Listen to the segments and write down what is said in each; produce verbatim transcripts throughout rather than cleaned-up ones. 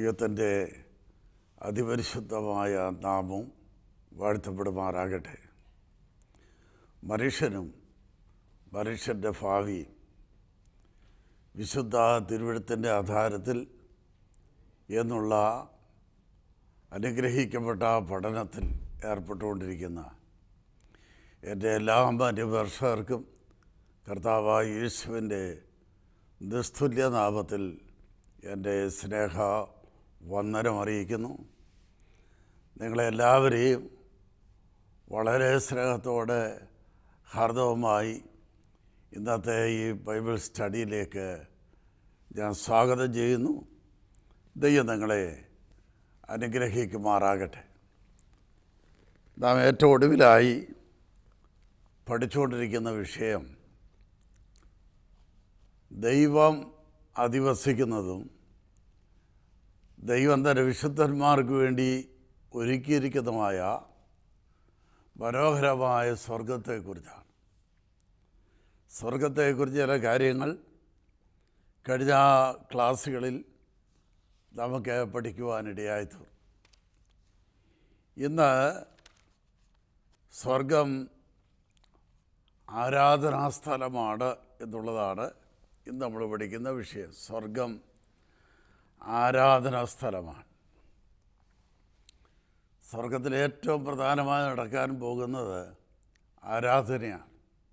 ദൈവത്തിൻ്റെ അതിപരിശുദ്ധമായ നാമം വാഴ്ത്തപ്പെടുമാറാകട്ടെ. മനുഷ്യനും മനുഷ്യൻ്റെ ഭാവി വിശുദ്ധ തിരുവെഴുത്തിൻ്റെ ആധാരത്തിൽ എന്നുള്ള അനുഗ്രഹിക്കപ്പെട്ട പഠനത്തിൽ ഏർപ്പെട്ടുകൊണ്ടിരിക്കുന്ന എൻ്റെ എല്ലാ മാന്യദർശകർക്കും കർത്താവായ യേശുവിൻ്റെ നിസ്തുല്യ നാമത്തിൽ എൻ്റെ സ്നേഹ വന്ദനം അറിയിക്കുന്നു. നിങ്ങളെല്ലാവരെയും വളരെ സ്നേഹത്തോടെ ഹാർദവമായി ഇന്നത്തെ ഈ ബൈബിൾ സ്റ്റഡിയിലേക്ക് ഞാൻ സ്വാഗതം ചെയ്യുന്നു. ദൈവം നിങ്ങളെ അനുഗ്രഹിക്കുമാറാകട്ടെ. നാം ഏറ്റവും ഒടുവിലായി പഠിച്ചുകൊണ്ടിരിക്കുന്ന വിഷയം ദൈവം അധിവസിക്കുന്നതും ദൈവം തൻ്റെ വിശുദ്ധന്മാർക്ക് വേണ്ടി ഒരുക്കിയിരിക്കുന്നതുമായ മനോഹരമായ സ്വർഗത്തെക്കുറിച്ചാണ്. സ്വർഗത്തെക്കുറിച്ച് ചില കാര്യങ്ങൾ കഴിഞ്ഞ ക്ലാസ്സുകളിൽ നമുക്ക് പഠിക്കുവാനിടയായി തീർന്നു. ഇന്ന് സ്വർഗം ആരാധനാസ്ഥലമാണ് എന്നുള്ളതാണ് ഇന്ന് നമ്മൾ പഠിക്കുന്ന വിഷയം. സ്വർഗം ആരാധനാ സ്ഥലമാണ്. സ്വർഗത്തിൽ ഏറ്റവും പ്രധാനമായി നടക്കാൻ പോകുന്നത് ആരാധനയാണ്.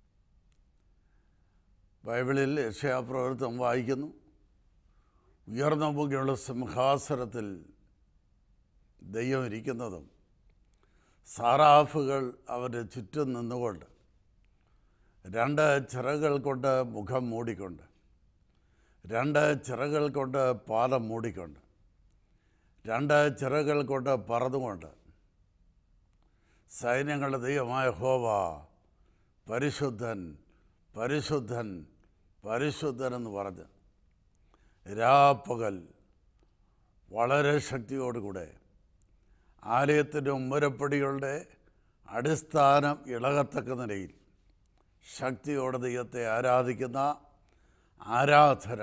ബൈബിളിൽ യെശയ്യാപ്രവചനം വായിക്കുന്നു, ഉയർന്ന മുഖ്യമുള്ള സിംഹാസനത്തിൽ ദൈവം ഇരിക്കുന്നതും സാറാഫുകൾ അവൻ്റെ ചുറ്റും നിന്നുകൊണ്ട് രണ്ട് ചിറകുകൾ കൊണ്ട് മുഖം മൂടിക്കൊണ്ട്, രണ്ട് ചിറകുകൾ കൊണ്ട് പാദം മൂടിക്കൊണ്ട്, രണ്ട് ചിറകുകൾ കൊണ്ട് പറന്നുകൊണ്ട് സൈന്യങ്ങളുടെ ദൈവമായ യഹോവ പരിശുദ്ധൻ പരിശുദ്ധൻ പരിശുദ്ധൻ എന്ന് പറഞ്ഞ് രാപ്പകൽ വളരെ ശക്തിയോടുകൂടെ ആലയത്തിൻ്റെ ഉമ്മരപ്പടികളുടെ അടിസ്ഥാനം ഇളകത്തക്ക നിലയിൽ ശക്തിയോടെ ദൈവത്തെ ആരാധിക്കുന്ന ആരാധന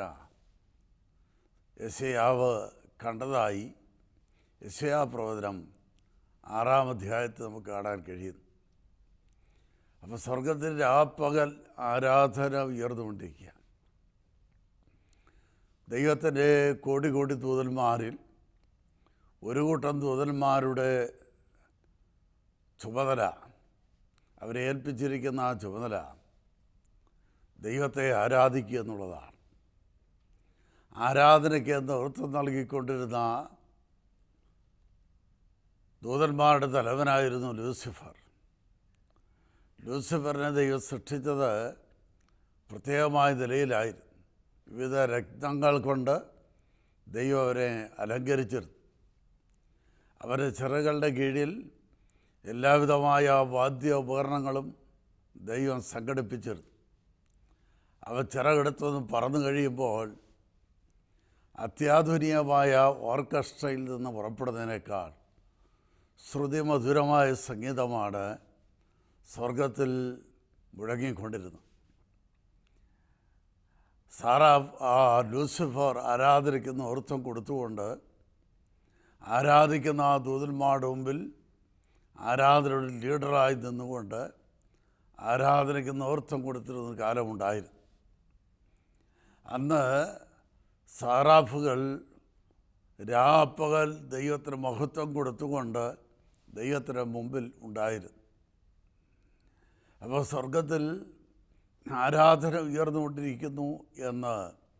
യെശയ്യാവ് കണ്ടതായി യെശയ്യാപ്രവചനം ആറാം അധ്യായത്തിൽ നമുക്ക് കാണാൻ കഴിയുന്നു. അപ്പോൾ സ്വർഗത്തിൻ്റെ ആ പകൽ ആരാധന ഉയർന്നുകൊണ്ടിരിക്കുക. ദൈവത്തിൻ്റെ കോടി കോടി ദൂതന്മാരിൽ ഒരു കൂട്ടം ദൂതന്മാരുടെ ചുമതല, അവരെ ഏൽപ്പിച്ചിരിക്കുന്ന ആ ചുമതല ദൈവത്തെ ആരാധിക്കുക എന്നുള്ളതാണ്. ആരാധനയ്ക്ക് നേതൃത്വം നൽകിക്കൊണ്ടിരുന്ന ദൂതന്മാരുടെ തലവനായിരുന്നു ലൂസിഫർ. ലൂസിഫറിനെ ദൈവം സൃഷ്ടിച്ചത് പ്രത്യേകമായ നിലയിലായിരുന്നു. വിവിധ രത്നങ്ങൾ കൊണ്ട് ദൈവം അവരെ അലങ്കരിച്ചിരുന്നു. അവരുടെ ചിറകളുടെ കീഴിൽ എല്ലാവിധമായ വാദ്യ ഉപകരണങ്ങളും ദൈവം സംഘടിപ്പിച്ചിരുന്നു. അവ ചിറകെടുത്തൊന്ന് പറന്നു കഴിയുമ്പോൾ അത്യാധുനികമായ ഓർക്കസ്ട്രയിൽ നിന്ന് പുറപ്പെടുന്നതിനേക്കാൾ ശ്രുതിമധുരമായ സംഗീതമാണ് സ്വർഗത്തിൽ മുഴങ്ങിക്കൊണ്ടിരുന്നത്. സാറാ ആ ലൂസിഫർ ആരാധനയ്ക്ക് നേതൃത്വം കൊടുത്തുകൊണ്ട് ആരാധിക്കുന്ന ആ ദൂതന്മാരുടെ മുമ്പിൽ ആരാധനയുടെ ലീഡറായി നിന്നുകൊണ്ട് ആരാധനയ്ക്ക് നേതൃത്വം കൊടുത്തിരുന്ന കാലമുണ്ടായിരുന്നു. അന്ന് സാറാഫുകൾ രാപ്പകൽ ദൈവത്തിന് മഹത്വം കൊടുത്തുകൊണ്ട് ദൈവത്തിന് മുമ്പിൽ ഉണ്ടായിരുന്നു. അപ്പോൾ സ്വർഗത്തിൽ ആരാധന ഉയർന്നുകൊണ്ടിരിക്കുന്നു എന്ന്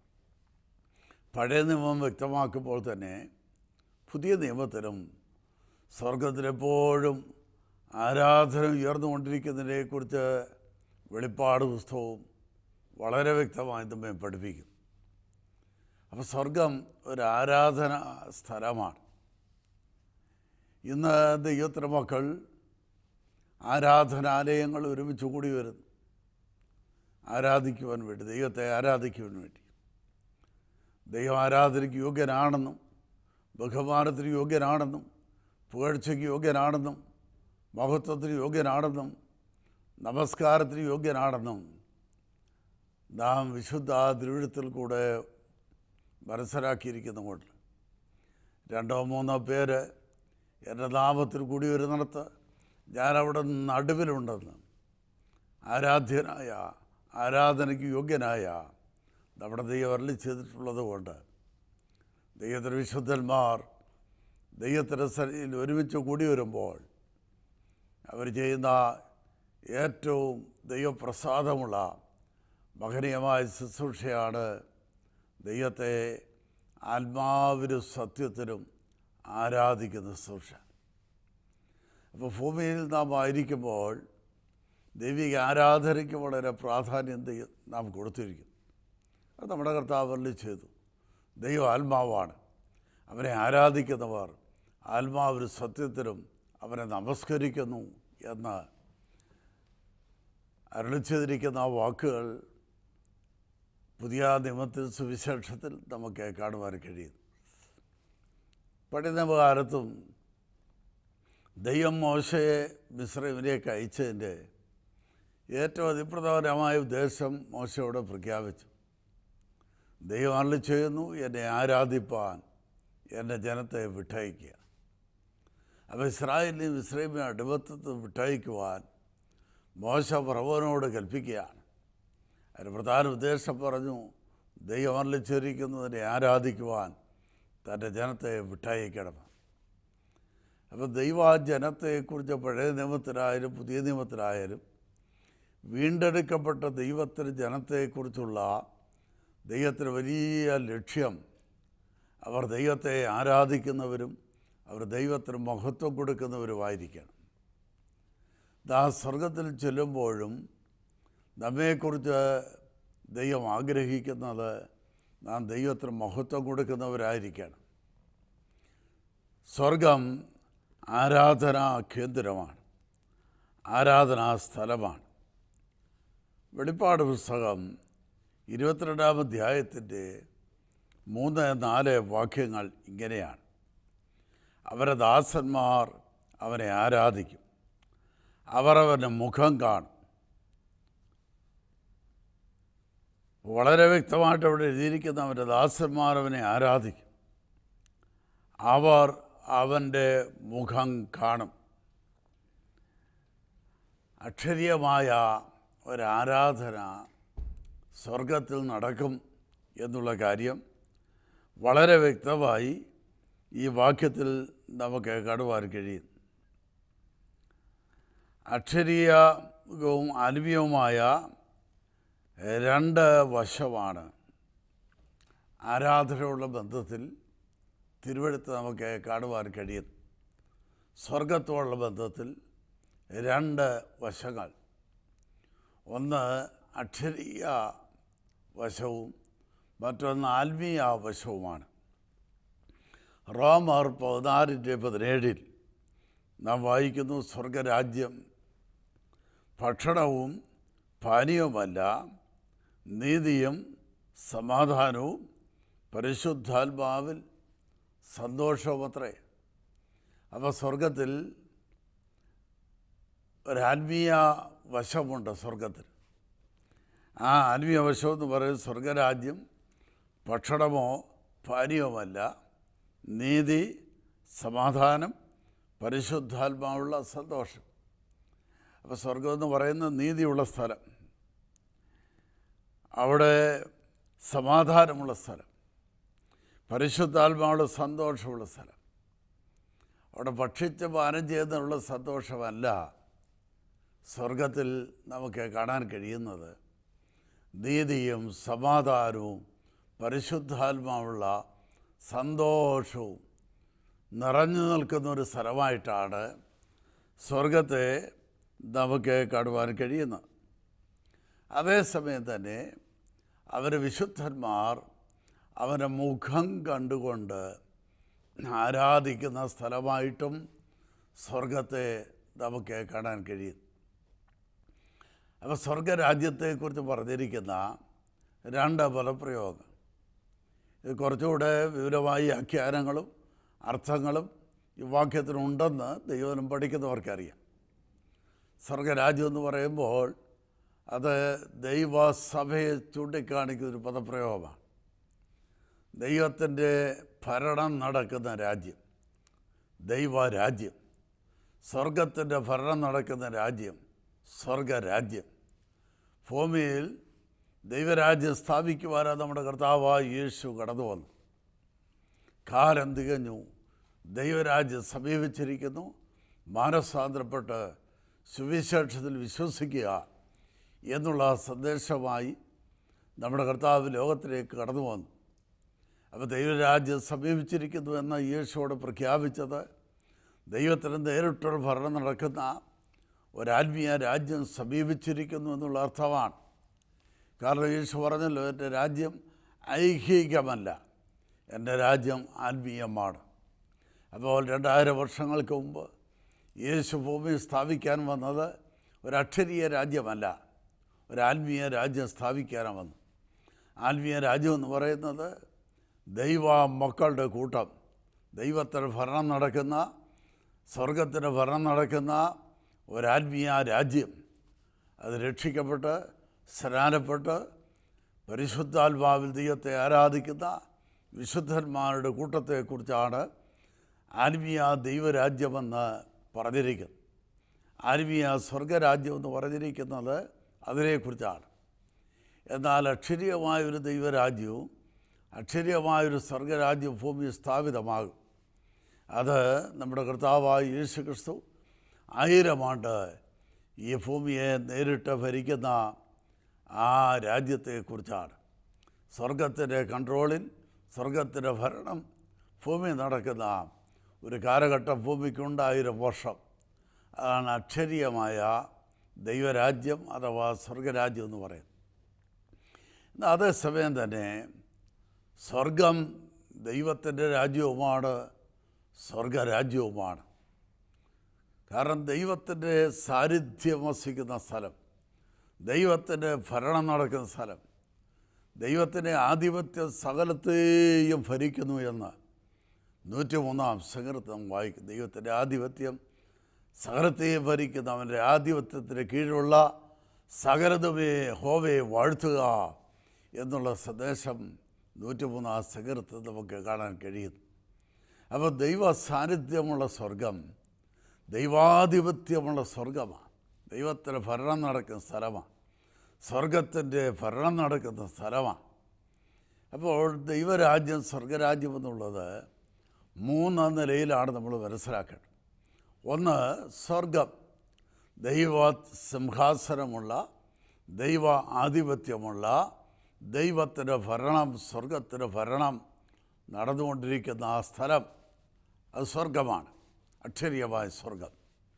പഴയ നിയമം വ്യക്തമാക്കുമ്പോൾ തന്നെ പുതിയ നിയമത്തിലും സ്വർഗത്തിലെപ്പോഴും ആരാധന ഉയർന്നുകൊണ്ടിരിക്കുന്നതിനെക്കുറിച്ച് വെളിപ്പാട് പുസ്തകവും വളരെ വ്യക്തമായി നമ്മെ പഠിപ്പിക്കും. അപ്പോൾ സ്വർഗം ഒരു ആരാധന സ്ഥലമാണ്. ഇന്ന് ദൈവത്തിൻ്റെ മക്കൾ ആരാധനാലയങ്ങൾ ഒരുമിച്ച് കൂടി വരുന്നു, ആരാധിക്കുവാൻ വേണ്ടി, ദൈവത്തെ ആരാധിക്കുവാൻ വേണ്ടി. ദൈവം ആരാധനയ്ക്ക് യോഗ്യനാണെന്നും ബഹുമാനത്തിന് യോഗ്യനാണെന്നും പുകഴ്ചയ്ക്ക് യോഗ്യനാണെന്നും മഹത്വത്തിന് യോഗ്യനാണെന്നും നമസ്കാരത്തിന് യോഗ്യനാണെന്നും നാം വിശുദ്ധ തിരുവെഴുത്തിൽ കൂടെ മനസ്സിലാക്കിയിരിക്കുന്നതുകൊണ്ട് രണ്ടോ മൂന്നോ പേര് എൻ്റെ നാമത്തിൽ കൂടി വരുന്നിടത്ത് ഞാനവിടെ നടുവിലുണ്ടെന്ന് ആരാധ്യനായ ആരാധനയ്ക്ക് യോഗ്യനായ നമ്മുടെ ദൈവം അരുളി ചെയ്തിട്ടുള്ളത് കൊണ്ട് ദൈവത്തിൻ്റെ വിശുദ്ധന്മാർ ദൈവത്തിൻ്റെ സന്നിധിയിൽ ഒരുമിച്ച് കൂടി വരുമ്പോൾ അവർ ചെയ്യുന്ന ഏറ്റവും ദൈവപ്രസാദമുള്ള മഹനീയമായ ശുശ്രൂഷയാണ് ദൈവത്തെ ആത്മാവിനും സത്യത്തിനും ആരാധിക്കുന്ന ശുശ്രൂഷ. അപ്പോൾ ഭൂമിയിൽ നാം ആയിരിക്കുമ്പോൾ ദൈവിക ആരാധനയ്ക്ക് വളരെ പ്രാധാന്യം നാം കൊടുത്തിരിക്കുന്നു. അത് നമ്മുടെ കർത്താവ് അരുളി ചെയ്തു. ദൈവം ആത്മാവാണ്, അവനെ ആരാധിക്കുന്നവർ ആത്മാവിനും സത്യത്തിനും അവനെ നമസ്കരിക്കുന്നു എന്ന് അരുളി ചെയ്തിരിക്കുന്ന ആ വാക്കുകൾ പുതിയ നിയമത്തിൽ സുവിശേഷത്തിൽ നമുക്ക് കാണുവാൻ കഴിയും. പഴയ നിയമകാലത്തും ദൈവം മോശയെ മിസ്രൈമിലേക്ക് അയച്ചതിൻ്റെ ഏറ്റവും അതിപ്രധാനമായ ഉദ്ദേശം മോശയോട് പ്രഖ്യാപിച്ചു. ദൈവം അരുളി ചെയ്യുന്നു, എന്നെ ആരാധിപ്പാൻ എൻ്റെ ജനത്തെ വിട്ടയക്കുക. അപ്പോൾ ഇസ്രായേലിനെയും മിസ്രൈമിനെയും അടിമത്തത്തിൽ വിട്ടയക്കുവാൻ മോശ ഫറവോനോട് കൽപ്പിക്കുകയാണ്. അതിന് പ്രധാന ഉദ്ദേശം പറഞ്ഞു, ദൈവം അരുളി ചെയ്തിരിക്കുന്നതിനെ ആരാധിക്കുവാൻ തൻ്റെ ജനത്തെ വിട്ടയക്കണം. അപ്പോൾ ദൈവ ജനത്തെക്കുറിച്ച് പഴയ നിയമത്തിലായാലും പുതിയ നിയമത്തിലായാലും വീണ്ടെടുക്കപ്പെട്ട ദൈവത്തിൻ്റെ ജനത്തെക്കുറിച്ചുള്ള ദൈവത്തിന് വലിയ ലക്ഷ്യം അവർ ദൈവത്തെ ആരാധിക്കുന്നവരും അവർ ദൈവത്തിന് മഹത്വം കൊടുക്കുന്നവരുമായിരിക്കണം. ആ സ്വർഗത്തിൽ ചെല്ലുമ്പോഴും നമ്മെക്കുറിച്ച് ദൈവം ആഗ്രഹിക്കുന്നത് നാം ദൈവത്തിന് മഹത്വം കൊടുക്കുന്നവരായിരിക്കണം. സ്വർഗം ആരാധനാ കേന്ദ്രമാണ്, ആരാധനാ സ്ഥലമാണ്. വെളിപ്പാട് പുസ്തകം ഇരുപത്തിരണ്ടാം അധ്യായത്തിൻ്റെ മൂന്ന് നാല് വാക്യങ്ങൾ ഇങ്ങനെയാണ്: അവരുടെ ദാസന്മാർ അവനെ ആരാധിക്കും, അവർ അവൻ്റെ മുഖം കാണും. വളരെ വ്യക്തമായിട്ട് അവിടെ എഴുതിയിരിക്കുന്ന അവൻ്റെ ദാസന്മാർ അവനെ ആരാധിക്കും, അവർ അവൻ്റെ മുഖം കാണും. അക്ഷരീയമായ ഒരാരാധന സ്വർഗത്തിൽ നടക്കും എന്നുള്ള കാര്യം വളരെ വ്യക്തമായി ഈ വാക്യത്തിൽ നമുക്ക് കാണുവാൻ കഴിയും. അക്ഷരീയവും ആത്മീയവുമായ രണ്ട് വശമാണ് ആരാധനയുള്ള ബന്ധത്തിൽ തിരുവെഴുത്ത് നമുക്ക് കാണുവാൻ കഴിയും. സ്വർഗത്തോടുള്ള ബന്ധത്തിൽ രണ്ട് വശങ്ങൾ, ഒന്ന് അക്ഷരീയ വശവും മറ്റൊന്ന് ആത്മീയ വശവുമാണ്. റോമർ പതിനാറിൻ്റെ പതിനേഴിൽ നാം വായിക്കുന്നു, സ്വർഗരാജ്യം ഭക്ഷണവും പാനീയവുമല്ല, നീതിയും സമാധാനവും പരിശുദ്ധാത്മാവിൽ സന്തോഷവുമത്രേ. അപ്പോൾ സ്വർഗത്തിൽ ഒരാത്മീയ വശമുണ്ട്. സ്വർഗത്തിൽ ആ ആത്മീയ വശം എന്ന് പറയുന്നത് സ്വർഗരാജ്യം ഭക്ഷണമോ പാനീയമല്ല, നീതി സമാധാനം പരിശുദ്ധാത്മാവുള്ള സന്തോഷം. അപ്പോൾ സ്വർഗം എന്ന് പറയുന്നത് നീതിയുള്ള സ്ഥലം, അവിടെ സമാധാനമുള്ള സ്ഥലം, പരിശുദ്ധാത്മാവുള്ള സന്തോഷമുള്ള സ്ഥലം. അവിടെ ഭക്ഷിച്ച് പാനം ചെയ്യുന്നതിനുള്ള സന്തോഷമല്ല സ്വർഗത്തിൽ നമുക്ക് കാണാൻ കഴിയുന്നത്. നീതിയും സമാധാനവും പരിശുദ്ധാത്മാവുള്ള സന്തോഷവും നിറഞ്ഞു നിൽക്കുന്ന ഒരു സ്ഥലമായിട്ടാണ് സ്വർഗത്തെ നമുക്ക് കാണുവാൻ കഴിയുന്നത്. അതേസമയം തന്നെ അവർ വിശുദ്ധന്മാർ അവൻ്റെ മുഖം കണ്ടുകൊണ്ട് ആരാധിക്കുന്ന സ്ഥലമായിട്ടും സ്വർഗത്തെ നമുക്ക് കാണാൻ കഴിയും. അപ്പോൾ സ്വർഗരാജ്യത്തെക്കുറിച്ച് പറഞ്ഞിരിക്കുന്ന രണ്ട് പദപ്രയോഗങ്ങൾ, ഇത് കുറച്ചുകൂടെ വിപുലമായി ആഖ്യാനങ്ങളും അർത്ഥങ്ങളും ഈ വാക്യത്തിനുണ്ടെന്ന് ദൈവം പഠിക്കുന്നവർക്കറിയാം. സ്വർഗരാജ്യം എന്ന് പറയുമ്പോൾ അത് ദൈവസഭയെ ചൂണ്ടിക്കാണിക്കുന്നൊരു പദപ്രയോഗമാണ്. ദൈവത്തിൻ്റെ ഭരണം നടക്കുന്ന രാജ്യം, ദൈവരാജ്യം. സ്വർഗത്തിൻ്റെ ഭരണം നടക്കുന്ന രാജ്യം, സ്വർഗരാജ്യം. ഭൂമിയിൽ ദൈവരാജ്യം സ്ഥാപിക്കുവാനാണ് നമ്മുടെ കർത്താവായ യേശു കടന്നു വന്നു. കാലം തികഞ്ഞു, ദൈവരാജ്യം സമീപിച്ചിരിക്കുന്നു. മാനസാന്തരപ്പെട്ട് സുവിശേഷത്തിൽ വിശ്വസിക്കുക എന്നുള്ള സന്ദേശമായി നമ്മുടെ കർത്താവ് ലോകത്തിലേക്ക് കടന്നു വന്നു. അപ്പോൾ ദൈവരാജ്യം സമീപിച്ചിരിക്കുന്നു എന്ന് യേശുവോട് പ്രഖ്യാപിച്ചത് ദൈവത്തിന് നേരിട്ടൊരു ഭരണം നടക്കുന്ന ഒരാത്മീയ രാജ്യം സമീപിച്ചിരിക്കുന്നു എന്നുള്ള അർത്ഥമാണ്. കാരണം യേശു പറഞ്ഞല്ലോ, എൻ്റെ രാജ്യം ഐഹികമല്ല, എൻ്റെ രാജ്യം ആത്മീയമാണ്. അപ്പോൾ രണ്ടായിരം വർഷങ്ങൾക്ക് മുമ്പ് യേശു ഭൂമി സ്ഥാപിക്കാൻ വന്നത് ഒരക്ഷരീയ രാജ്യമല്ല, ഒരാത്മീയ രാജ്യം സ്ഥാപിക്കാനാണ് വന്നു. ആത്മീയ രാജ്യം എന്ന് പറയുന്നത് ദൈവ മക്കളുടെ കൂട്ടം, ദൈവത്തിന് ഭരണം നടക്കുന്ന, സ്വർഗത്തിന് ഭരണം നടക്കുന്ന ഒരാത്മീയ രാജ്യം. അത് രക്ഷിക്കപ്പെട്ട് സ്നാനപ്പെട്ട് പരിശുദ്ധാത്മാവിൽ ദൈവത്തെ ആരാധിക്കുന്ന വിശുദ്ധന്മാരുടെ കൂട്ടത്തെക്കുറിച്ചാണ് ആത്മീയ ദൈവരാജ്യമെന്ന് പറഞ്ഞിരിക്കുന്നത്. ആത്മീയ സ്വർഗരാജ്യമെന്ന് പറഞ്ഞിരിക്കുന്നത് അതിനെക്കുറിച്ചാണ്. എന്നാൽ അക്ഷരീയമായൊരു ദൈവരാജ്യവും അക്ഷരീയമായൊരു സ്വർഗരാജ്യം ഭൂമിയിൽ സ്ഥാപിതമാകും. അത് നമ്മുടെ കർത്താവായ യേശു ക്രിസ്തു ആയിരം ആണ്ട് ഈ ഭൂമിയെ നേരിട്ട് ഭരിക്കുന്ന ആ രാജ്യത്തെക്കുറിച്ചാണ്. സ്വർഗത്തിൻ്റെ കൺട്രോളിൽ, സ്വർഗത്തിൻ്റെ ഭരണം ഭൂമി നടക്കുന്ന ഒരു കാലഘട്ടം ഭൂമിക്കുണ്ടായിരം വർഷം. അതാണ് അക്ഷരീയമായ ദൈവരാജ്യം അഥവാ സ്വർഗരാജ്യം എന്ന് പറയുന്നത്. എന്നാൽ അതേസമയം തന്നെ സ്വർഗം ദൈവത്തിൻ്റെ രാജ്യവുമാണ്, സ്വർഗരാജ്യവുമാണ്. കാരണം ദൈവത്തിൻ്റെ സാന്നിധ്യം വസിക്കുന്ന സ്ഥലം, ദൈവത്തിൻ്റെ ഭരണം നടക്കുന്ന സ്ഥലം, ദൈവത്തിൻ്റെ ആധിപത്യം സകലത്തെയും ഭരിക്കുന്നു എന്ന് നൂറ്റി മൂന്നാം സങ്കീർത്തനം വായിക്കും. ദൈവത്തിൻ്റെ ആധിപത്യം സകലത്തെയും ഭരിക്കുന്ന അവൻ്റെ ആധിപത്യത്തിന് കീഴിലുള്ള സകലതുമേ ഹോവയെ വാഴ്ത്തുക എന്നുള്ള സന്ദേശം നൂറ്റി മൂന്നാം സങ്കീർത്തനം നമുക്ക് കാണാൻ കഴിയുന്നു. അപ്പോൾ ദൈവ സാന്നിധ്യമുള്ള സ്വർഗം ദൈവാധിപത്യമുള്ള സ്വർഗമാണ്, ദൈവത്തിൻ്റെ ഭരണം നടക്കുന്ന സ്ഥലമാണ്, സ്വർഗത്തിൻ്റെ ഭരണം നടക്കുന്ന സ്ഥലമാണ്. അപ്പോൾ ദൈവരാജ്യം സ്വർഗരാജ്യം എന്നുള്ളത് മൂന്ന് നിലയിലാണ് നമ്മൾ മനസ്സിലാക്കേണ്ടത്. ഒന്ന്, സ്വർഗം ദൈവ സിംഹാസനമുള്ള, ദൈവ ആധിപത്യമുള്ള, ദൈവത്തിൻ്റെ ഭരണം, സ്വർഗത്തിൻ്റെ ഭരണം നടന്നുകൊണ്ടിരിക്കുന്ന ആ സ്ഥലം, അത് സ്വർഗമാണ്, അക്ഷരീയമായ സ്വർഗം.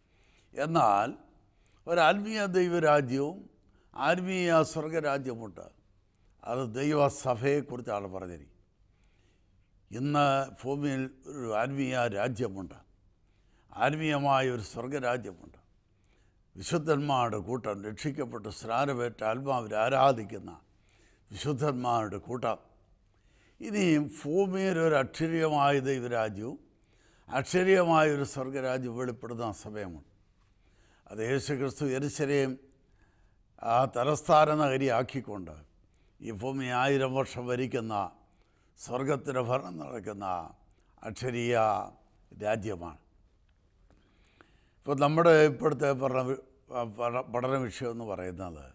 എന്നാൽ ഒരാത്മീയ ദൈവരാജ്യവും ആത്മീയ സ്വർഗരാജ്യമുണ്ട്. അത് ദൈവസഭയെക്കുറിച്ചാണ് പറഞ്ഞിരിക്കുന്നത്. ഇന്ന് ഭൂമിയിൽ ഒരു ആത്മീയ രാജ്യമുണ്ട്, ആത്മീയമായ ഒരു സ്വർഗരാജ്യമുണ്ട്. വിശുദ്ധന്മാരുടെ കൂട്ടം, രക്ഷിക്കപ്പെട്ട് സ്നാനമേറ്റ് ആത്മാവിൽ ആരാധിക്കുന്ന വിശുദ്ധന്മാരുടെ കൂട്ടം. ഇനിയും ഭൂമിയിൽ ഒരു അക്ഷരീയമായ ദൈവരാജ്യവും അക്ഷരീയമായൊരു സ്വർഗരാജ്യം വെളിപ്പെടുന്ന സമയമുണ്ട്. അത് യേശു ക്രിസ്തു യെരൂശലേം ആ തലസ്ഥാന നഗരിയാക്കിക്കൊണ്ട് ഈ ഭൂമി ആയിരം വർഷം ഭരിക്കുന്ന സ്വർഗത്തിൻ്റെ ഭരണം നടക്കുന്ന അക്ഷരീയ രാജ്യമാണ്. ഇപ്പോൾ നമ്മുടെ ഇപ്പോഴത്തെ പഠന പഠന വിഷയം എന്ന് പറയുന്നത്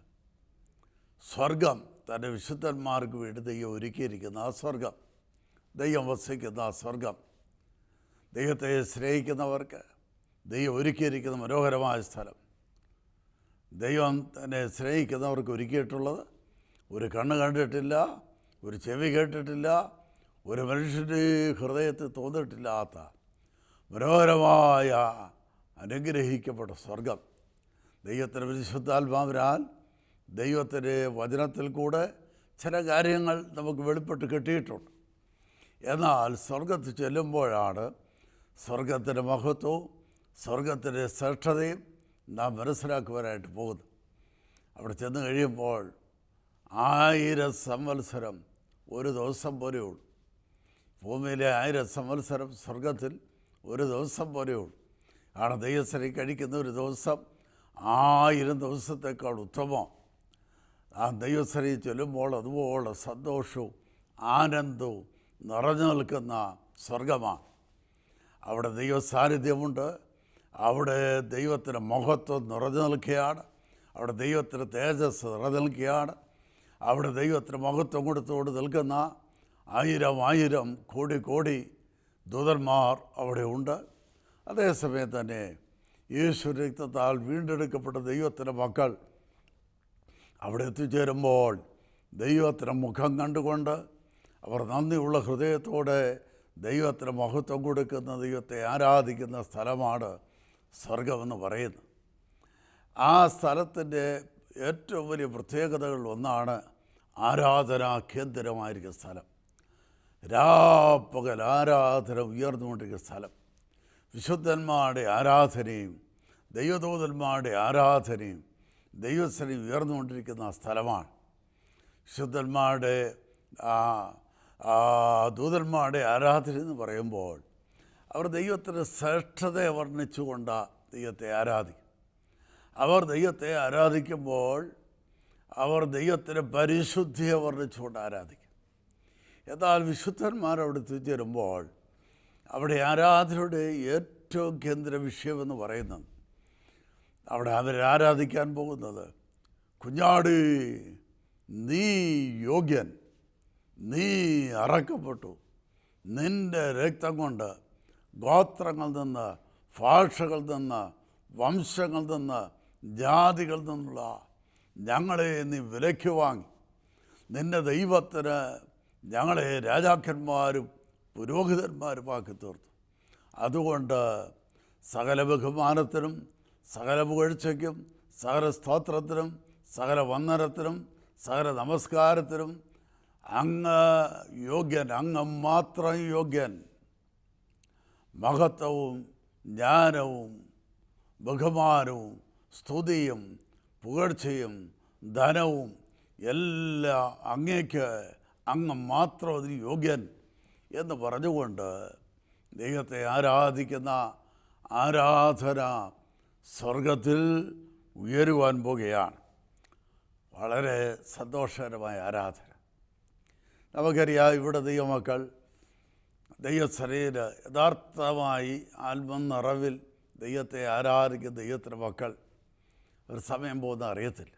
സ്വർഗം തൻ്റെ വിശുദ്ധന്മാർക്ക് വേണ്ടി ദൈവം ഒരുക്കിയിരിക്കുന്ന ആ സ്വർഗം, ദൈവം വസിക്കുന്ന ആ സ്വർഗം, ദൈവത്തെ സ്നേഹിക്കുന്നവർക്ക് ദൈവം ഒരുക്കിയിരിക്കുന്ന മനോഹരമായ സ്ഥലം. ദൈവം തന്നെ സ്നേഹിക്കുന്നവർക്ക് ഒരുക്കിയിട്ടുള്ളത് ഒരു കണ്ണ് കണ്ടിട്ടില്ല, ഒരു ചെവി കേട്ടിട്ടില്ല, ഒരു മനുഷ്യൻ്റെ ഹൃദയത്തിൽ തോന്നിയിട്ടില്ലാത്ത മനോഹരമായ അനുഗ്രഹിക്കപ്പെട്ട സ്വർഗം. ദൈവത്തിൻ്റെ പരിശുദ്ധാത്മാവിനാൽ ദൈവത്തിൻ്റെ വചനത്തിൽ കൂടെ ചില കാര്യങ്ങൾ നമുക്ക് വെളിപ്പെട്ട് കിട്ടിയിട്ടുണ്ട്. എന്നാൽ സ്വർഗത്തിൽ ചെല്ലുമ്പോഴാണ് സ്വർഗത്തിൻ്റെ മഹത്വവും സ്വർഗത്തിൻ്റെ ശ്രേഷ്ഠതയും നാം മനസ്സിലാക്കുവാനായിട്ട് പോകുന്നു. അവിടെ ചെന്ന് കഴിയുമ്പോൾ ആയിരം സംവത്സരം ഒരു ദിവസം പോലെയുള്ളൂ. ഭൂമിയിലെ ആയിരം സംവത്സരം സ്വർഗത്തിൽ ഒരു ദിവസം പോലെയുള്ളൂ. ആണ് ദൈവസരി കഴിക്കുന്ന ഒരു ദിവസം ആയിരം ദിവസത്തേക്കാൾ ഉത്തമം. ആ ദൈവസരി ചൊല്ലുമ്പോൾ അതുപോലെ സന്തോഷവും ആനന്ദവും നിറഞ്ഞു നിൽക്കുന്ന സ്വർഗമാണ്. അവിടെ ദൈവ സാന്നിധ്യമുണ്ട്. അവിടെ ദൈവത്തിൻ്റെ മഹത്വം നിറഞ്ഞു നിൽക്കുകയാണ്. അവിടെ ദൈവത്തിൻ്റെ തേജസ് നിറഞ്ഞു നിൽക്കുകയാണ്. അവിടെ ദൈവത്തിന് മഹത്വം കൊടുത്തുകൊണ്ട് നിൽക്കുന്ന ആയിരം ആയിരം കോടി കോടി ദൂതന്മാർ അവിടെ ഉണ്ട്. അതേസമയം തന്നെ യേശു രക്തത്താൽ വീണ്ടെടുക്കപ്പെട്ട ദൈവത്തിൻ്റെ മക്കൾ അവിടെ എത്തിച്ചേരുമ്പോൾ ദൈവത്തിൻ്റെ മുഖം കണ്ടുകൊണ്ട് അവർ നന്ദിയുള്ള ഹൃദയത്തോടെ ദൈവത്തിന് മഹത്വം കൊടുക്കുന്ന, ദൈവത്തെ ആരാധിക്കുന്ന സ്ഥലമാണ് സ്വർഗമെന്ന് പറയുന്നത്. ആ സ്ഥലത്തിൻ്റെ ഏറ്റവും വലിയ പ്രത്യേകതകളിൽ ഒന്നാണ് ആരാധനാ കേന്ദ്രമായിരിക്കുന്ന സ്ഥലം. രാപ്പകൽ ആരാധന ഉയർന്നുകൊണ്ടിരിക്കുന്ന സ്ഥലം. വിശുദ്ധന്മാരുടെ ആരാധനയും ദൈവദൂതന്മാരുടെ ആരാധനയും ദൈവസ്ഥനയും ഉയർന്നുകൊണ്ടിരിക്കുന്ന സ്ഥലമാണ്. വിശുദ്ധന്മാരുടെ ദൂതന്മാരുടെ ആരാധന എന്ന് പറയുമ്പോൾ അവർ ദൈവത്തിൻ്റെ ശ്രേഷ്ഠതയെ വർണ്ണിച്ചുകൊണ്ട് ദൈവത്തെ ആരാധിക്കും. അവർ ദൈവത്തെ ആരാധിക്കുമ്പോൾ അവർ ദൈവത്തിൻ്റെ പരിശുദ്ധിയെ വർണ്ണിച്ചുകൊണ്ട് ആരാധിക്കും. എന്നാൽ വിശുദ്ധന്മാരവിടെ എത്തിച്ചേരുമ്പോൾ അവിടെ ആരാധനയുടെ ഏറ്റവും കേന്ദ്ര വിഷയമെന്ന് പറയുന്നത്, അവിടെ അവരാരാധിക്കാൻ പോകുന്നത്, കുഞ്ഞാടി നീ യോഗ്യൻ, നീ അറക്കപ്പെട്ടു, നിൻ്റെ രക്തം കൊണ്ട് ഗോത്രങ്ങളിൽ നിന്ന്, ഭാഷകളിൽ നിന്ന്, വംശങ്ങളിൽ നിന്ന്, ജാതികളിൽ നിന്നുള്ള ഞങ്ങളെ നീ വിലയ്ക്ക് വാങ്ങി, നിൻ്റെ ദൈവത്തിന് ഞങ്ങളെ രാജാക്കന്മാരും പുരോഹിതന്മാരുമാക്കി തീർത്തു. അതുകൊണ്ട് സകല ബഹുമാനത്തിനും സകല പുകഴ്ചയ്ക്കും സകല സ്തോത്രത്തിനും സകല വന്ദനത്തിനും സകല നമസ്കാരത്തിനും അങ്ങ് യോഗ്യൻ, അങ്ങ് മാത്രം യോഗ്യൻ. മഹത്വവും ജ്ഞാനവും ബഹുമാനവും സ്തുതിയും പുകഴ്ചയും ധനവും എല്ലാം അങ്ങേക്ക്, അങ്ങ് മാത്രം അതിന് യോഗ്യൻ എന്ന് പറഞ്ഞുകൊണ്ട് ദൈവത്തെ ആരാധിക്കുന്ന ആരാധന സ്വർഗത്തിൽ ഉയരുവാൻ പോകുകയാണ്. വളരെ സന്തോഷകരമായ ആരാധന. നമുക്കറിയാം, ഇവിടെ ദൈവമക്കൾ ദൈവശരീര യഥാർത്ഥമായി ആത്മനിറവിൽ ദൈവത്തെ ആരാധിക്കുന്ന ദൈവത്തിൻ്റെ മക്കൾ ഒരു സമയം പോകുന്ന അറിയത്തില്ല.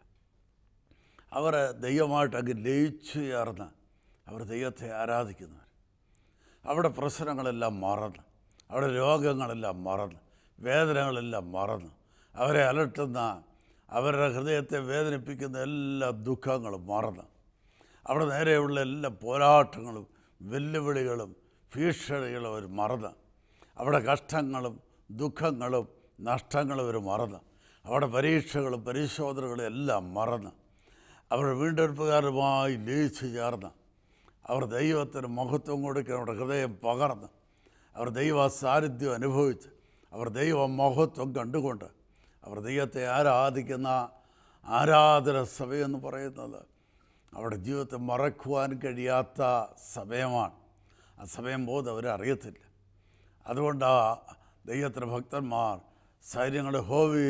അവർ ദൈവമായിട്ടങ്ങ് ലയിച്ചു ചേർന്ന് അവർ ദൈവത്തെ ആരാധിക്കുന്നവർ. അവിടെ പ്രശ്നങ്ങളെല്ലാം മറന്ന്, അവിടെ രോഗങ്ങളെല്ലാം മറന്ന്, വേദനകളെല്ലാം മറന്ന്, അവരെ അലട്ടുന്ന, അവരുടെ ഹൃദയത്തെ വേദനിപ്പിക്കുന്ന എല്ലാ ദുഃഖങ്ങളും മറന്ന്, അവിടെ നേരെയുള്ള എല്ലാ പോരാട്ടങ്ങളും വെല്ലുവിളികളും ഭീഷണികളും അവർ മറന്ന്, അവിടെ കഷ്ടങ്ങളും ദുഃഖങ്ങളും നഷ്ടങ്ങളും അവർ മറന്ന്, അവിടെ പരീക്ഷകളും പരിശോധനകളും എല്ലാം മറന്ന്, അവർ വീണ്ടെടുപ്പുകാരുമായി ലയിച്ചു ചേർന്ന് അവർ ദൈവത്തിന് മഹത്വം കൊടുക്കാൻ അവരുടെ ഹൃദയം പകർന്ന് അവർ ദൈവ സാന്നിധ്യം അനുഭവിച്ച് അവർ ദൈവ മഹത്വം കണ്ടുകൊണ്ട് അവർ ദൈവത്തെ ആരാധിക്കുന്ന ആരാധന സമയമെന്ന് പറയുന്നത് അവരുടെ ജീവിതത്തെ മറക്കുവാൻ കഴിയാത്ത സമയമാണ്. ആ സമയം പോകുന്നത് അവരറിയത്തില്ല. അതുകൊണ്ടാണ് ദൈവത്തിൻ്റെ ഭക്തന്മാർ സൈന്യങ്ങളുടെ ഹോവി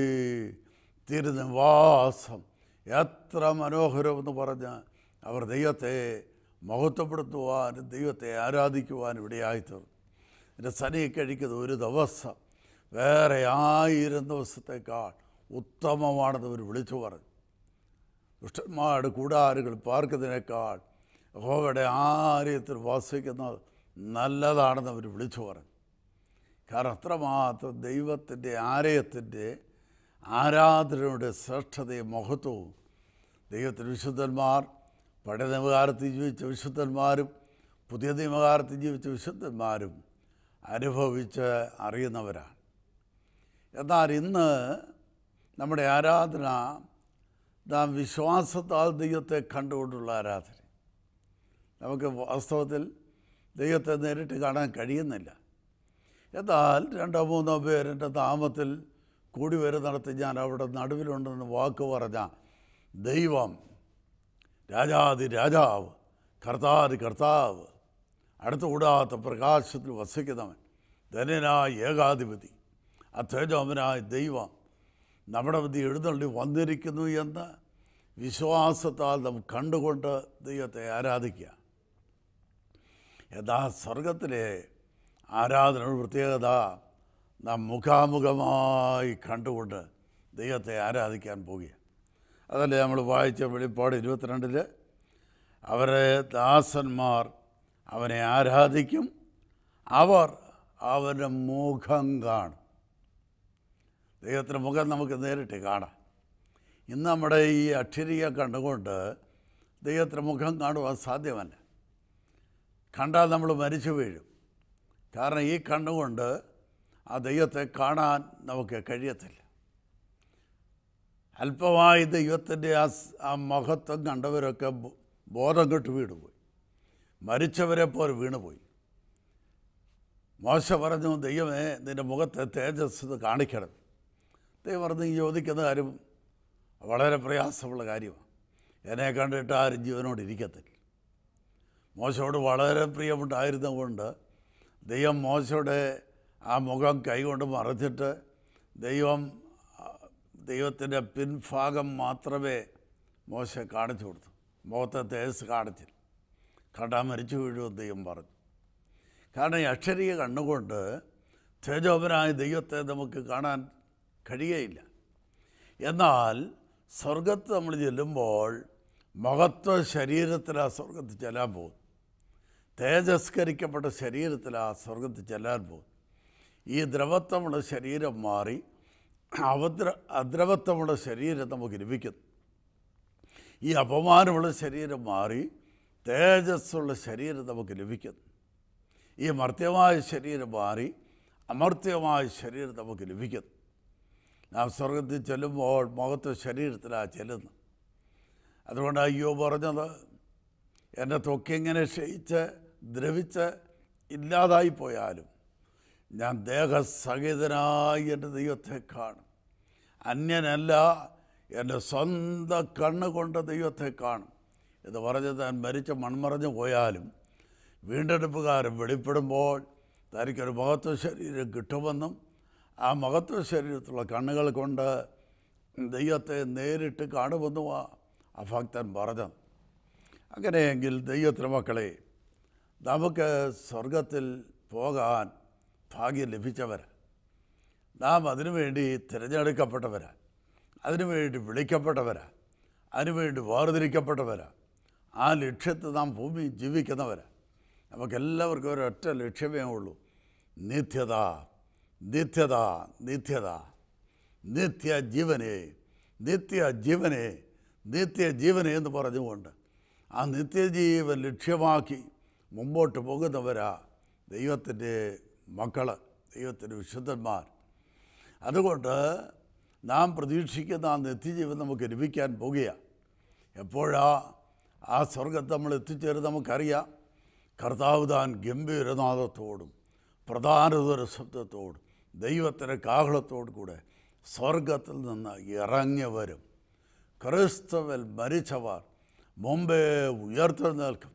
തിരുനിവാസം എത്ര മനോഹരമെന്ന് പറഞ്ഞ് അവർ ദൈവത്തെ മഹത്വപ്പെടുത്തുവാനും ദൈവത്തെ ആരാധിക്കുവാനും ഇടയായിത്തീർന്നു. എൻ്റെ സനി കഴിക്കുന്നത് ഒരു ദിവസം വേറെ ആയിരം ദിവസത്തേക്കാൾ ഉത്തമമാണെന്ന് അവർ വിളിച്ചു പറഞ്ഞു. ദുഷ്ടന്മാരുടെ കൂടാരങ്ങൾ പാർക്കുന്നതിനേക്കാൾ യഹോവയുടെ ആലയത്തിൽ വസിക്കുന്നത് നല്ലതാണെന്ന് അവർ വിളിച്ചു പറഞ്ഞു. കാരണം അത്രമാത്രം ദൈവത്തിൻ്റെ ആലയത്തിൻ്റെ ആരാധനയുടെ ശ്രേഷ്ഠതയും മഹത്വവും ദൈവത്തിൻ്റെ വിശുദ്ധന്മാർ, പഴയ നിയമകാലത്ത് ജീവിച്ച വിശുദ്ധന്മാരും പുതിയ നിയമകാലത്ത് ജീവിച്ച വിശുദ്ധന്മാരും അനുഭവിച്ച് അറിയുന്നവരാണ്. എന്നാൽ ഇന്ന് നമ്മുടെ ആരാധന നാം വിശ്വാസത്താൽ ദൈവത്തെ കണ്ടുകൊണ്ടുള്ള ആരാധന. നമുക്ക് വാസ്തവത്തിൽ ദൈവത്തെ നേരിട്ട് കാണാൻ കഴിയുന്നില്ല. എന്നാൽ രണ്ടോ മൂന്നോ പേരെൻ്റെ നാമത്തിൽ കൂടി വരുന്നിടത്ത് ഞാൻ അവിടെ നടുവിലുണ്ടെന്ന് വാക്ക് പറഞ്ഞ ദൈവം, രാജാതി രാജാവ്, കർത്താതി കർത്താവ്, അടുത്തുകൂടാത്ത പ്രകാശത്തിൽ വസിക്കുന്നവൻ, ധന്യനായ ഏകാധിപതി, അത്യേജോമനായ ദൈവം നമ്മുടെ മധ്യ എഴുന്നള്ളി വന്നിരിക്കുന്നു എന്ന് വിശ്വാസത്താൽ നാം കണ്ടുകൊണ്ട് ദൈവത്തെ ആരാധിക്കുക. എന്നാൽ സ്വർഗത്തിലെ ആരാധന പ്രത്യേകത നാം മുഖാമുഖമായി കണ്ടുകൊണ്ട് ദൈവത്തെ ആരാധിക്കാൻ പോകുക. അതല്ലേ നമ്മൾ വായിച്ച വെളിപ്പാട് ഇരുപത്തിരണ്ടിൽ അവരെ ദാസന്മാർ അവനെ ആരാധിക്കും, അവർ അവൻ്റെ മുഖം കാണും. ദൈവത്തിൻ്റെ മുഖം നമുക്ക് നേരിട്ട് കാണാം. ഇന്ന് നമ്മുടെ ഈ അക്ഷരിക കണ്ടുകൊണ്ട് ദൈവത്തിൻ്റെ മുഖം കാണുവാൻ സാധ്യമല്ല. കണ്ടാൽ നമ്മൾ മരിച്ചു വീഴും. കാരണം ഈ കണ്ണുകൊണ്ട് ആ ദൈവത്തെ കാണാൻ നമുക്ക് കഴിയത്തില്ല. അല്പമായി ദൈവത്തിൻ്റെ ആ ആ മഹത്വം കണ്ടവരൊക്കെ ബോധം കെട്ട് വീണുപോയി, മരിച്ചവരെ പോലെ വീണുപോയി. മോശ പറഞ്ഞു, ദൈവമേ നിൻ്റെ മുഖത്തെ തേജസ് കാണിക്കണം. ദൈവം പറഞ്ഞു, ഈ ചോദിക്കുന്ന കാര്യം വളരെ പ്രയാസമുള്ള കാര്യമാണ്. എന്നെ കണ്ടിട്ട് ആരും ജീവനോട് ഇരിക്കത്തില്ല. മോശയോട് വളരെ പ്രിയമുണ്ടായിരുന്നതുകൊണ്ട് ദൈവം മോശയുടെ ആ മുഖം കൈകൊണ്ട് മറച്ചിട്ട് ദൈവം ദൈവത്തിൻ്റെ പിൻഭാഗം മാത്രമേ മോശ കാണിച്ചു കൊടുത്തു. മുഖത്തെ തേജസ് കാണിച്ചില്ല. കണ്ടാൽ മരിച്ചു വീഴുമെന്ന് ദൈവം പറഞ്ഞു. കാരണം ഈ അക്ഷരീയ കണ്ണുകൊണ്ട് തേജോപനായ ദൈവത്തെ നമുക്ക് കാണാൻ കഴിയുകയില്ല. എന്നാൽ സ്വർഗത്ത് നമ്മൾ ചെല്ലുമ്പോൾ മഹത്വ ശരീരത്തിലാണ് സ്വർഗത്ത് ചെല്ലാൻ പോകും. തേജസ്കരിക്കപ്പെട്ട ശരീരത്തിലാണ് സ്വർഗത്ത് ചെല്ലാൻ പോകും. ഈ ദ്രവത്വമുള്ള ശരീരം മാറി അവദ്ര അദ്രവത്വമുള്ള ശരീരം നമുക്ക് ലഭിക്കുന്നു. ഈ അപമാനമുള്ള ശരീരം മാറി തേജസ്സുള്ള ശരീരം നമുക്ക് ലഭിക്കുന്നു. ഈ മർത്യമായ ശരീരം മാറി അമർത്യമായ ശരീരം നമുക്ക് ലഭിക്കുന്നു. നാം സ്വർഗത്തിൽ ചെല്ലുമ്പോൾ മഹത്വ ശരീരത്തിലാണ് ചെല്ലുന്നത്. അതുകൊണ്ട് അയ്യോ പറഞ്ഞത്, എൻ്റെ ത്വക്കിങ്ങനെ ക്ഷയിച്ച് ദ്രവിച്ച് ഇല്ലാതായി പോയാലും ഞാൻ ദേഹസഹിതനായി എൻ്റെ ദൈവത്തെ കാണും. അന്യനല്ല, എൻ്റെ സ്വന്തം കണ്ണുകൊണ്ട് ദൈവത്തെ കാണും എന്ന് പറഞ്ഞ് താൻ മരിച്ച മൺമറഞ്ഞു പോയാലും വീണ്ടെടുപ്പുകാരൻ വെളിപ്പെടുമ്പോൾ തനിക്കൊരു മഹത്വ ശരീരം കിട്ടുമെന്നും ആ മഹത്വ ശരീരത്തിലുള്ള കണ്ണുകൾ കൊണ്ട് ദൈവത്തെ നേരിട്ട് കാണുമെന്നുമാണ് ആ ഭക്തൻ പറഞ്ഞത്. അങ്ങനെയെങ്കിൽ ദൈവത്തിൻ്റെ മക്കളെ, നമുക്ക് സ്വർഗത്തിൽ പോകാൻ ഭാഗ്യം ലഭിച്ചവർ, നാം അതിനുവേണ്ടി തിരഞ്ഞെടുക്കപ്പെട്ടവരാ, അതിനുവേണ്ടി വിളിക്കപ്പെട്ടവരാ, അതിനുവേണ്ടി വേർതിരിക്കപ്പെട്ടവരാ. ആ ലക്ഷ്യത്തിൽ നാം ഭൂമി ജീവിക്കുന്നവരാ. നമുക്കെല്ലാവർക്കും ഒരൊറ്റ ലക്ഷ്യമേ ഉള്ളൂ: നിത്യത, നിത്യത, നിത്യത, നിത്യജീവനെ, നിത്യജീവനെ, നിത്യജീവനെ എന്ന് പറഞ്ഞുകൊണ്ട് ആ നിത്യജീവൻ ലക്ഷ്യമാക്കി മുമ്പോട്ട് പോകുന്നവരാ ദൈവത്തിൻ്റെ മക്കൾ, ദൈവത്തിൻ്റെ വിശുദ്ധന്മാർ. അതുകൊണ്ട് നാം പ്രതീക്ഷിക്കുന്ന ആ നിത്യജീവൻ നമുക്ക് ലഭിക്കാൻ പോകുകയാണ്. എപ്പോഴാ ആ സ്വർഗത്ത് നമ്മൾ എത്തിച്ചേരുന്നത് നമുക്കറിയാം. കർത്താവ് താൻ ഗംഭീരനാദത്തോടും പ്രധാനതര ശബ്ദത്തോടും ദൈവത്തിൻ്റെ കാഹളത്തോടു കൂടെ സ്വർഗത്തിൽ നിന്ന് ഇറങ്ങി വരും. ക്രിസ്തുവിൽ മരിച്ചവർ മുമ്പേ ഉയർത്തെഴുന്നേൽക്കും.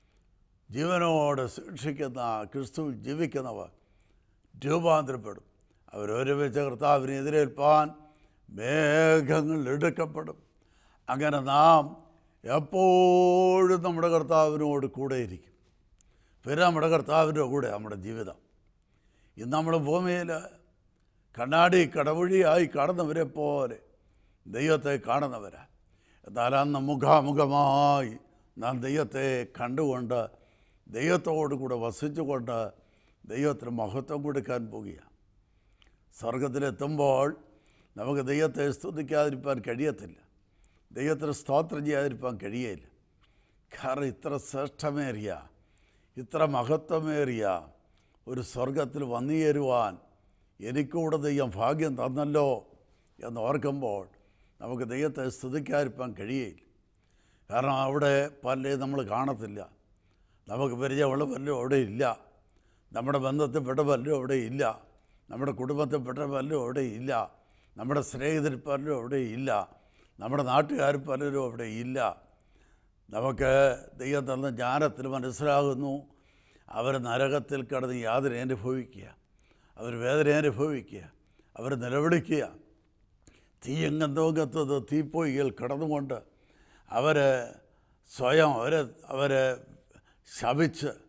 ജീവനോട് ശിക്ഷിക്കുന്ന ക്രിസ്തുവിൽ ജീവിക്കുന്നവർ രൂപാന്തരപ്പെടും. അവരൊരുമിച്ച് കർത്താവിനെ എതിരേൽപ്പാൻ മേഘങ്ങൾ എടുക്കപ്പെടും. അങ്ങനെ നാം എപ്പോഴും നമ്മുടെ കർത്താവിനോട് കൂടെയിരിക്കും. പിന്നെ നമ്മുടെ കർത്താവിൻ്റെ കൂടെ നമ്മുടെ ജീവിതം. ഇന്ന് നമ്മൾ ഭൂമിയിൽ കണ്ണാടി കടവഴിയായി കാണുന്നവരെ പോലെ ദൈവത്തെ കാണുന്നവരാ. എന്നാൽ അന്ന് മുഖാമുഖമായി നാം ദൈവത്തെ കണ്ടുകൊണ്ട് ദൈവത്തോടു കൂടെ വസിച്ചുകൊണ്ട് ദൈവത്തിന് മഹത്വം കൊടുക്കാൻ പോകുകയാണ്. സ്വർഗത്തിലെത്തുമ്പോൾ നമുക്ക് ദൈവത്തെ സ്തുതിക്കാതിരിക്കാൻ കഴിയത്തില്ല, ദൈവത്തിന് സ്തോത്രം ചെയ്യാതിരിക്കാൻ കഴിയില്ല. കാരണം ഇത്ര ശ്രേഷ്ഠമേറിയ, ഇത്ര മഹത്വമേറിയ ഒരു സ്വർഗത്തിൽ വന്നു ചേരുവാൻ എനിക്കൂടെ ദൈവം ഭാഗ്യം തന്നല്ലോ എന്ന് ഓർക്കുമ്പോൾ നമുക്ക് ദൈവത്തെ സ്തുതിക്കാതിരിക്കാൻ കഴിയില്ല. കാരണം അവിടെ പലരെയും നമ്മൾ കാണത്തില്ല, നമുക്ക് പരിചയമുള്ള പലരും അവിടെ ഇല്ല, നമ്മുടെ ബന്ധത്തിൽപ്പെട്ട പലരും അവിടെ ഇല്ല, നമ്മുടെ കുടുംബത്തിൽപ്പെട്ട പലരും അവിടെ ഇല്ല, നമ്മുടെ സ്നേഹിതർ പലരും അവിടെ ഇല്ല, നമ്മുടെ നാട്ടുകാർ പലരും അവിടെ ഇല്ല. നമുക്ക് ദൈവം തന്ന ജ്ഞാനത്തിൽ മനസ്സിലാകുന്നു അവർ നരകത്തിൽ കിടന്ന് യാതന അനുഭവിക്കുക, അവർ വേദന അനുഭവിക്കുക, അവർ നിലവിളിക്കുക, തീയങ്ങന്തോങ്ങത്തത് തീപ്പൊയ്യിൽ കിടന്നുകൊണ്ട് അവർ സ്വയം അവരെ അവരെ ശപിച്ച്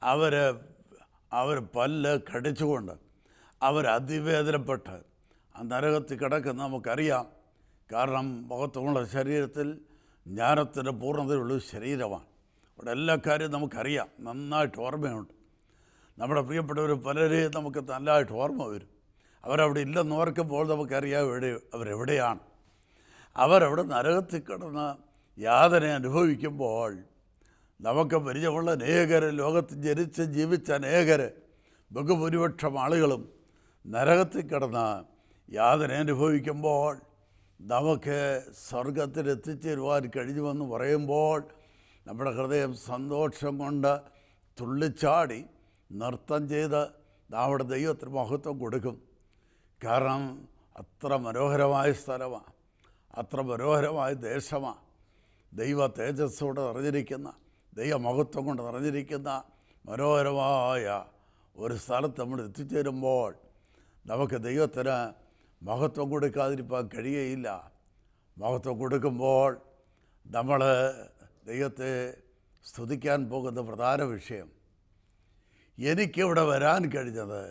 അവർ അവർ പല്ല് കടിച്ചുകൊണ്ട് അവർ അതിവേദനപ്പെട്ട് ആ നരകത്തിൽ കിടക്കുന്ന നമുക്കറിയാം. കാരണം മഹത്വമുള്ള ശരീരത്തിൽ ജ്ഞാനത്തിൻ്റെ പൂർണ്ണതയുള്ള ശരീരമാണ്. ഇവിടെ എല്ലാ കാര്യവും നമുക്കറിയാം, നന്നായിട്ട് ഓർമ്മയുണ്ട്. നമ്മുടെ പ്രിയപ്പെട്ടവർ പലരെയും നമുക്ക് നല്ലതായിട്ട് ഓർമ്മ വരും. അവരവിടെ ഇല്ലെന്ന് ഓർക്കുമ്പോൾ നമുക്കറിയാം എവിടെ അവരെവിടെയാണ്. അവരവിടെ നരകത്തിൽ കിടന്ന് യാതന അനുഭവിക്കുമ്പോൾ നമുക്ക് പരിചയമുള്ള അനേകർ, ലോകത്ത് ജനിച്ച് ജീവിച്ച അനേകർ, ബഹുഭൂരിപക്ഷം ആളുകളും നരകത്തിൽ കിടന്ന് യാതന അനുഭവിക്കുമ്പോൾ നമുക്ക് സ്വർഗത്തിൽ എത്തിച്ചേരുവാൻ കഴിയുമെന്ന് പറയുമ്പോൾ നമ്മുടെ ഹൃദയം സന്തോഷം കൊണ്ട് തുള്ളിച്ചാടി നൃത്തം ചെയ്ത് അവിടെ ദൈവത്തിന് മഹത്വം കൊടുക്കും. കാരണം അത്ര മനോഹരമായ സ്ഥലമാണ്, അത്ര മനോഹരമായ ദേശമാണ്. ദൈവ തേജസ്സോടെ നിറഞ്ഞിരിക്കുന്ന, ദൈവമഹത്വം കൊണ്ട് നിറഞ്ഞിരിക്കുന്ന മനോഹരമായ ഒരു സ്ഥലത്ത് നമ്മൾ എത്തിച്ചേരുമ്പോൾ നമുക്ക് ദൈവത്തിന് മഹത്വം കൊടുക്കാതിരിക്കാൻ കഴിയുകയില്ല. മഹത്വം കൊടുക്കുമ്പോൾ നമ്മൾ ദൈവത്തെ സ്തുതിക്കാൻ പോകുന്ന പ്രധാന വിഷയം, എനിക്കിവിടെ വരാൻ കഴിഞ്ഞത്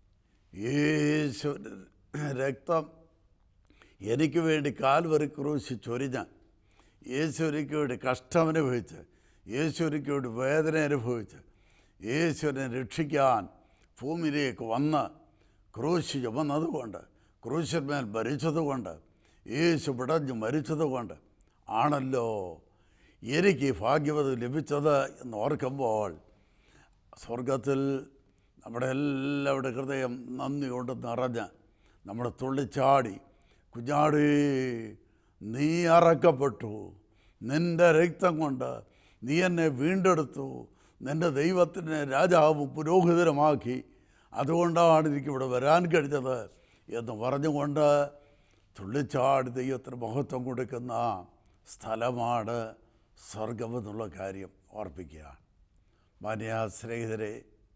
യേശു രക്തം എനിക്ക് വേണ്ടി കാൽവരി ക്രൂശിൽ ചൊരിഞ്ഞ്, യേശുവിനു വേണ്ടി കഷ്ടമനുഭവിച്ച്, യേശുവിനു വേണ്ടി വേദന അനുഭവിച്ച്, യേശുവിനെ രക്ഷിക്കാൻ ഭൂമിയിലേക്ക് വന്ന് ക്രൂശ് ചുമന്നതുകൊണ്ട്, ക്രൂശന്മേൽ മരിച്ചതുകൊണ്ട്, യേശു പിടഞ്ഞ് മരിച്ചതുകൊണ്ട് ആണല്ലോ എനിക്ക് ഈ ഭാഗ്യവത് ലഭിച്ചത് എന്ന് ഓർക്കുമ്പോൾ സ്വർഗത്തിൽ നമ്മുടെ എല്ലാവരുടെ ഹൃദയം നന്ദി കൊണ്ട് നിറഞ്ഞ് നമ്മൾ തുള്ളിച്ചാടി, കുഞ്ഞാടി നീ അറക്കപ്പെട്ടു, നിൻ്റെ രക്തം കൊണ്ട് നീ എന്നെ വീണ്ടെടുത്തു, നിൻ്റെ ദൈവത്തിനെ രാജാവ് പുരോഹിതനുമാക്കി, അതുകൊണ്ടാണ് എനിക്കിവിടെ വരാൻ കഴിഞ്ഞത് എന്ന് പറഞ്ഞുകൊണ്ട് തുള്ളിച്ചാടി ദൈവത്തിന് മഹത്വം കൊടുക്കുന്ന സ്ഥലമാണ് സ്വർഗമെന്നുള്ള കാര്യം ഓർപ്പിക്കുകയാണ്. മാന്യ സ്നേഹിതരെ,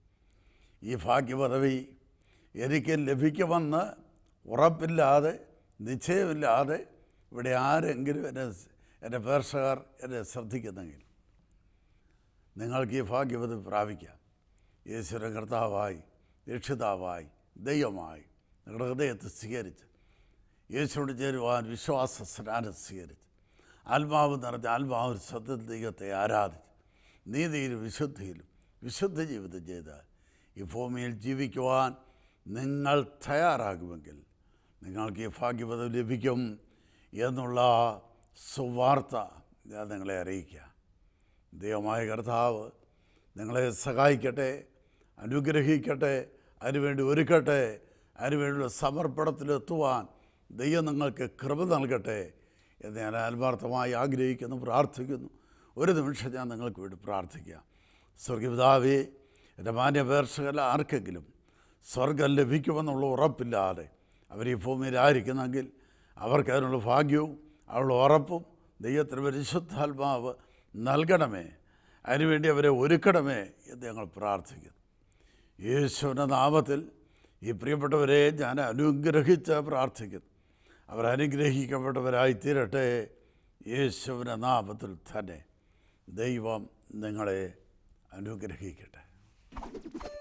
ഈ ഭാഗ്യപദവി എനിക്ക് ലഭിക്കുമെന്ന് ഉറപ്പില്ലാതെ, നിശ്ചയമില്ലാതെ ഇവിടെ ആരെങ്കിലും എന്നെ എൻ്റെ പ്രേക്ഷകർ എന്നെ ശ്രദ്ധിക്കുന്നെങ്കിൽ നിങ്ങൾക്ക് ഈ ഭാഗ്യപദവി പ്രാപിക്കാം. യേശുവിനെ കർത്താവായി, രക്ഷിതാവായി, ദൈവമായി നിങ്ങളുടെ ഹൃദയത്തെ സ്വീകരിച്ച്, യേശുവിനോട് ചേരുവാൻ വിശ്വാസ സ്നാനം സ്വീകരിച്ച്, ആത്മാവ് നിറഞ്ഞ ആത്മാവ് സത്യ ദൈവത്തെ ആരാധിച്ച്, നീതിയിലും വിശുദ്ധിയിലും വിശുദ്ധ ജീവിതം ചെയ്ത് ഈ ഭൂമിയിൽ ജീവിക്കുവാൻ നിങ്ങൾ തയ്യാറാകുമെങ്കിൽ നിങ്ങൾക്ക് ഈ ഭാഗ്യപദവി ലഭിക്കും എന്നുള്ള സുവാർത്ത ഞാൻ നിങ്ങളെ അറിയിക്കുക. ദൈവമായ കർത്താവ് നിങ്ങളെ സഹായിക്കട്ടെ, അനുഗ്രഹിക്കട്ടെ, അതിനുവേണ്ടി ഒരുക്കട്ടെ, അതിനുവേണ്ടിയുള്ള സമർപ്പണത്തിലെത്തുവാൻ ദൈവം നിങ്ങൾക്ക് കൃപ നൽകട്ടെ എന്ന് ഞാൻ ആത്മാർത്ഥമായി ആഗ്രഹിക്കുന്നു, പ്രാർത്ഥിക്കുന്നു. ഒരു നിമിഷം ഞാൻ നിങ്ങൾക്ക് വേണ്ടി പ്രാർത്ഥിക്കാം. സ്വർഗപിതാവേ, എൻ്റെ മാന്യപേക്ഷകർ ആർക്കെങ്കിലും സ്വർഗം ലഭിക്കുമെന്നുള്ള ഉറപ്പില്ലാതെ അവർ ഈ ഭൂമിയിലായിരിക്കുന്നെങ്കിൽ അവർക്ക് അതിനുള്ള ഭാഗ്യവും അവളുടെ ഉറപ്പും ദൈവത്തിന് പരിശുദ്ധാത്മാവ് നൽകണമേ, അതിനുവേണ്ടി അവരെ ഒരുക്കണമേ എന്ന് ഞങ്ങൾ പ്രാർത്ഥിക്കുന്നു. യേശുവിൻ്റെ നാമത്തിൽ ഈ പ്രിയപ്പെട്ടവരെ ഞാൻ അനുഗ്രഹിച്ച് പ്രാർത്ഥിക്കുന്നു. അവർ അനുഗ്രഹിക്കപ്പെട്ടവരായി തീരട്ടെ. യേശുവിൻ്റെ നാമത്തിൽ തന്നെ ദൈവം നിങ്ങളെ അനുഗ്രഹിക്കട്ടെ.